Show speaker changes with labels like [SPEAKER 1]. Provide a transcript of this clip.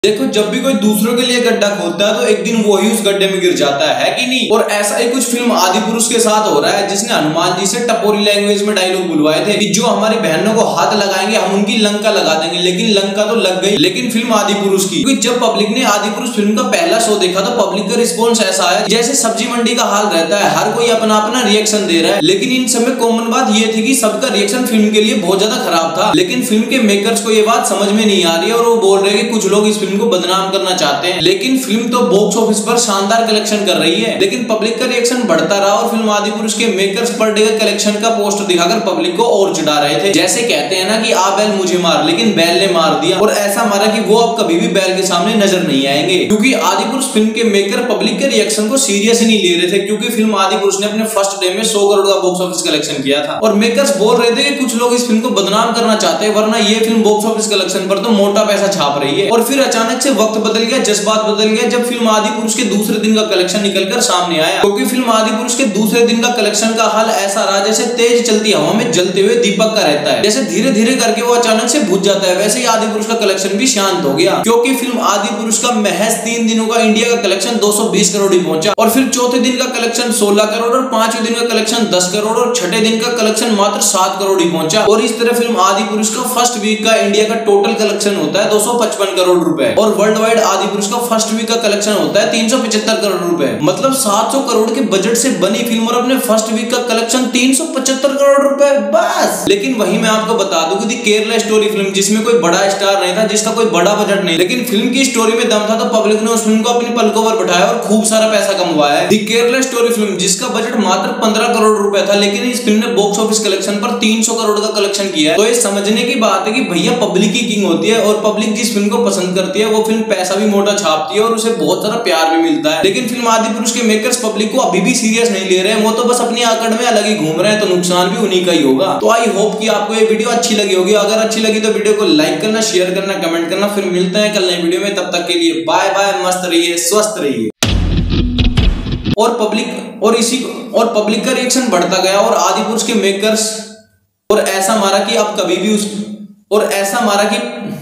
[SPEAKER 1] देखो, जब भी कोई दूसरों के लिए गड्ढा खोदता है तो एक दिन वो ही उस गड्ढे में गिर जाता है कि नहीं। और ऐसा ही कुछ फिल्म आदिपुरुष के साथ हो रहा है, जिसने हनुमान जी से टपोरी लैंग्वेज में डायलॉग बुलवाए थे कि जो हमारी बहनों को हाथ लगाएंगे हम उनकी लंका लगा देंगे। लेकिन लंका तो लग गई, लेकिन फिल्म आदिपुरुष की, क्योंकि जब पब्लिक ने आदिपुरुष फिल्म का पहला शो देखा तो पब्लिक का रिस्पॉन्स ऐसा है जैसे सब्जी मंडी का हाल रहता है, हर कोई अपना अपना रिएक्शन दे रहा है। लेकिन इन समय कॉमन बात यह थी कि सबका रिएक्शन फिल्म के लिए बहुत ज्यादा खराब था। लेकिन फिल्म के मेकर्स को यह बात समझ में नहीं आ रही है और वो बोल रहे हैं कि कुछ लोग इस फिल्म को बदनाम करना चाहते हैं। लेकिन फिल्म तो बॉक्स ऑफिस पर शानदार कलेक्शन कर रही है। लेकिन पब्लिक का रिएक्शन बढ़ता रहा और फिल्म आदिपुरुष के मेकर्स पर डे का कलेक्शन का पोस्टर दिखाकर पब्लिक को और चिढ़ा रहे थे। जैसे कहते हैं ना कि आ बैल मुझे मार, लेकिन बैल ने मार दिया, और ऐसा मारा कि वो अब कभी भी बैल के सामने नजर नहीं आएंगे। क्योंकि आदिपुरुष फिल्म के मेकर पब्लिक के रिएक्शन को सीरियस ही नहीं ले रहे थे, क्योंकि फिल्म आदिपुरुष ने अपने फर्स्ट डे में 100 करोड़ का बॉक्स ऑफिस कलेक्शन किया था। और मेकर्स बोल रहे थे कि कुछ लोग इस फिल्म को बदनाम करना चाहते हैं, वरना ये फिल्म बॉक्स ऑफिस कलेक्शन पर तो मोटा पैसा छाप रही है। और फिर अचानक से वक्त बदल गया, जज्बात बदल गया जब फिल्म आदिपुरुष के दूसरे दिन का कलेक्शन निकलकर सामने आया। क्योंकि फिल्म आदिपुरुष के दूसरे दिन का कलेक्शन का हाल ऐसा रहा जैसे तेज चलती हवा में जलते हुए दीपक का रहता है। जैसे धीरे धीरे करके वो अचानक से बुझ जाता है, वैसे ही आदिपुरुष का कलेक्शन भी शांत हो गया। क्योंकि फिल्म आदिपुरुष का महज 3 दिनों का इंडिया का कलेक्शन 220 करोड़ ही पहुंचा, और फिर चौथे दिन का कलेक्शन 16 करोड़, और 5वें दिन का कलेक्शन 10 करोड़, और छठे दिन का कलेक्शन मात्र 7 करोड़ ही पहुंचा। और इस तरह फिल्म आदिपुरुष का फर्स्ट वीक का इंडिया का टोटल कलेक्शन होता है 255 करोड़ रुपए, और वर्ल्ड वाइड आदिपुरुष का फर्स्ट वीक का कलेक्शन होता है 375 करोड़ रुपए। मतलब 700 करोड़ के बजट से बनी फिल्म और अपने फर्स्ट वीक का कलेक्शन 375 करोड़ रुपए बस। लेकिन वहीं मैं आपको बता दूं कि केरला स्टोरी फिल्म, जिसमें कोई बड़ा स्टार नहीं था, जिसका कोई बड़ा बजट नहीं, लेकिन फिल्म की स्टोरी में दम था, तो पब्लिक ने उस फिल्म को अपनी पलकों पर बैठाया और खूब सारा पैसा कमवाया है। दी केरला स्टोरी फिल्म, जिसका बजट मात्र 15 करोड़ रुपए था, लेकिन इस फिल्म ने बॉक्स ऑफिस कलेक्शन पर 300 करोड़ का कलेक्शन किया है। तो ये समझने की बात है कि भैया पब्लिक की किंग होती है, और पब्लिक जिस फिल्म को पसंद करती है वो फिल्म पैसा भी मोटा छापती है और उसे बहुत सारा प्यार भी मिलता है। लेकिन फिल्म आदिपुरुष के मेकर्स पब्लिक को अभी भी सीरियस नहीं ले रहे हैं, वो तो बस अपनी आकड़ में अलग ही घूम रहे हैं, तो नुकसान भी उन्हीं का ही होगा। तो आई होप कि आपको ये वीडियो अच्छी लगी होगी। अगर अच्छी लगी तो वीडियो को लाइक करना, शेयर करना, कमेंट करना। फिर मिलते हैं कल नई वीडियो में, तब तक के लिए बाय बाय, मस्त रहिए, स्वस्थ रहिए। और पब्लिक का रिएक्शन बढ़ता गया और आदिपुरुष के मेकर्स और ऐसा मारा कि